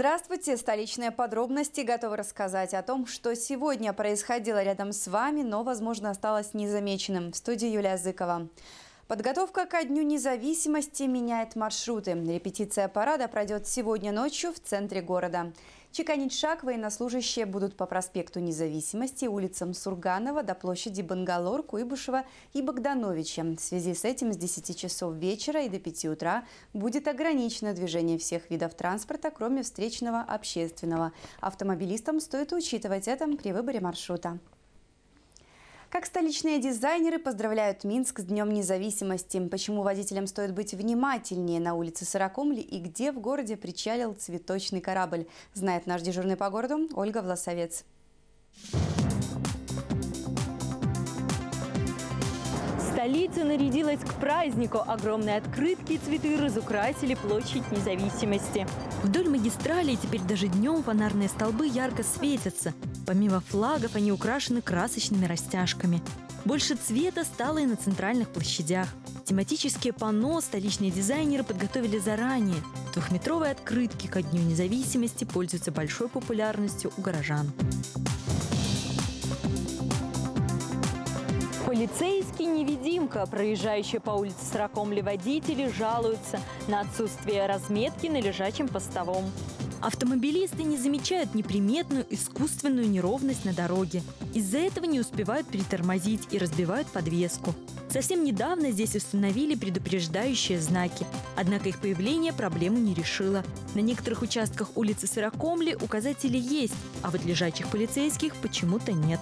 Здравствуйте! Столичные подробности готовы рассказать о том, что сегодня происходило рядом с вами, но, возможно, осталось незамеченным. В студии Юлия Зыкова. Подготовка ко Дню независимости меняет маршруты. Репетиция парада пройдет сегодня ночью в центре города. Чеканить шаг военнослужащие будут по проспекту Независимости, улицам Сурганова до площади Бангалор, Куйбышева и Богдановича. В связи с этим с 10 часов вечера и до 5 утра будет ограничено движение всех видов транспорта, кроме встречного общественного. Автомобилистам стоит учитывать это при выборе маршрута. Как столичные дизайнеры поздравляют Минск с Днем независимости? Почему водителям стоит быть внимательнее на улице Сорокомли и где в городе причалил цветочный корабль? Знает наш дежурный по городу Ольга Власовец. Столица нарядилась к празднику. Огромные открытки и цветы разукрасили площадь Независимости. Вдоль магистрали теперь даже днем фонарные столбы ярко светятся. Помимо флагов они украшены красочными растяжками. Больше цвета стало и на центральных площадях. Тематические панно столичные дизайнеры подготовили заранее. Двухметровые открытки ко Дню независимости пользуются большой популярностью у горожан. Полицейский-невидимка. Проезжающие по улице Сорокомли водители жалуются на отсутствие разметки на лежачем постовом. Автомобилисты не замечают неприметную искусственную неровность на дороге. Из-за этого не успевают притормозить и разбивают подвеску. Совсем недавно здесь установили предупреждающие знаки. Однако их появление проблему не решило. На некоторых участках улицы Сорокомли указатели есть, а вот лежачих полицейских почему-то нет.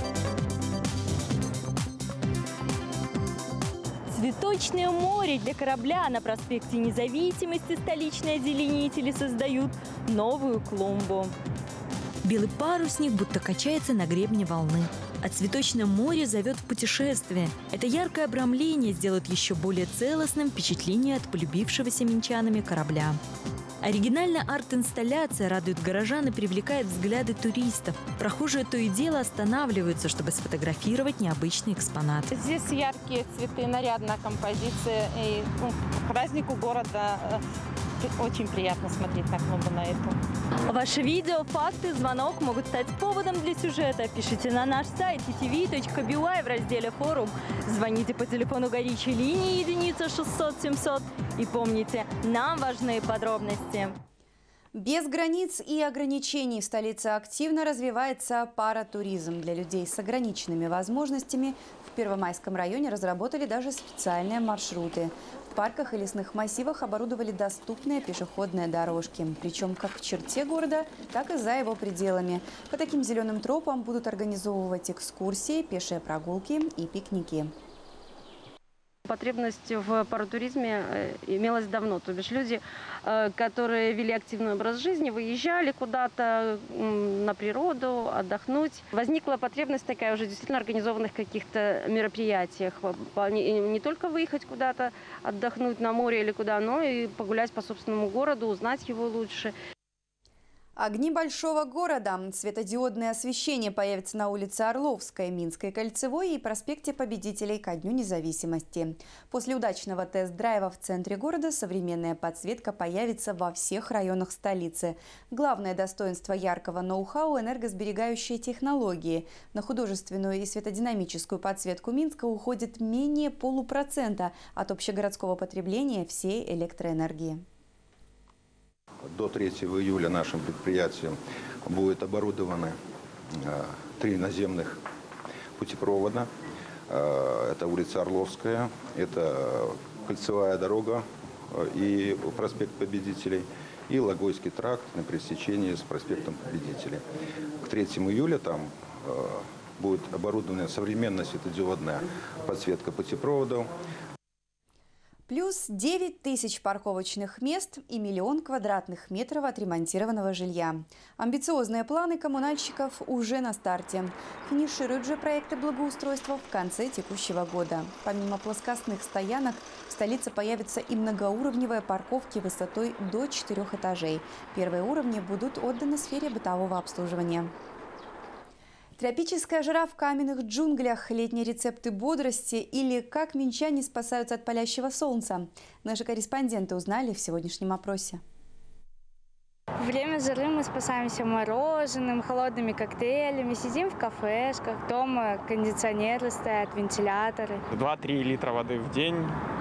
Цветочное море для корабля. На проспекте Независимости столичные озеленители создают новую клумбу. Белый парусник будто качается на гребне волны. А цветочное море зовет в путешествие. Это яркое обрамление сделает еще более целостным впечатление от полюбившегося минчанами корабля. Оригинальная арт-инсталляция радует горожан и привлекает взгляды туристов. Прохожие то и дело останавливаются, чтобы сфотографировать необычный экспонат. Здесь яркие цветы, нарядная композиция. И к празднику города очень приятно смотреть на клумбу на эту. Ваши видео, факты, звонок могут стать поводом для сюжета. Пишите на наш сайт ttv.by в разделе «Форум». Звоните по телефону горячей линии единица 600 700. И помните, нам важны подробности. Без границ и ограничений в столице активно развивается паратуризм. Для людей с ограниченными возможностями в Первомайском районе разработали даже специальные маршруты. В парках и лесных массивах оборудовали доступные пешеходные дорожки. Причем как в черте города, так и за его пределами. По таким зеленым тропам будут организовывать экскурсии, пешие прогулки и пикники. Потребность в паратуризме имелась давно. То бишь люди, которые вели активный образ жизни, выезжали куда-то на природу, отдохнуть. Возникла потребность такая уже действительно организованных каких-то мероприятиях. Не только выехать куда-то, отдохнуть на море или куда, но и погулять по собственному городу, узнать его лучше. Огни большого города. Светодиодное освещение появится на улице Орловской, Минской кольцевой и проспекте Победителей ко Дню независимости. После удачного тест-драйва в центре города современная подсветка появится во всех районах столицы. Главное достоинство яркого ноу-хау – энергосберегающие технологии. На художественную и светодинамическую подсветку Минска уходит менее 0,5% от общегородского потребления всей электроэнергии. До 3 июля нашим предприятием будет оборудованы 3 наземных путепровода. Это улица Орловская, это Кольцевая дорога и проспект Победителей, и Логойский тракт на пересечении с проспектом Победителей. К 3 июля там будет оборудована современная светодиодная подсветка путепроводов. Плюс 9 тысяч парковочных мест и 1 000 000 квадратных метров отремонтированного жилья. Амбициозные планы коммунальщиков уже на старте. Финишируют же проекты благоустройства в конце текущего года. Помимо плоскостных стоянок, в столице появятся и многоуровневые парковки высотой до 4 этажей. Первые уровни будут отданы сфере бытового обслуживания. Тропическая жара в каменных джунглях, летние рецепты бодрости или как минчане спасаются от палящего солнца. Наши корреспонденты узнали в сегодняшнем опросе. Время жары мы спасаемся мороженым, холодными коктейлями, сидим в кафешках, дома кондиционеры стоят, вентиляторы. 2-3 литра воды в день,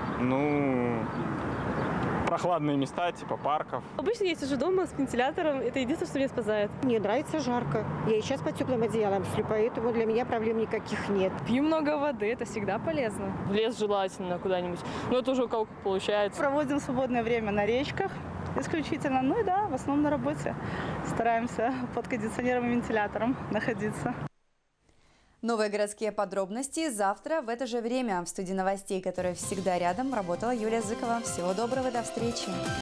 прохладные места типа парков. Обычно я сижу дома с вентилятором, это единственное, что меня спасает. Мне нравится жарко. Я и сейчас под теплым одеялом сплю, поэтому для меня проблем никаких нет. Пью много воды, это всегда полезно. В лес желательно куда-нибудь, но это уже у кого как получается. Проводим свободное время на речках исключительно. Ну и да, в основном на работе. Стараемся под кондиционером и вентилятором находиться. Новые городские подробности завтра в это же время. В студии новостей, которая всегда рядом, работала Юлия Зыкова. Всего доброго, до встречи.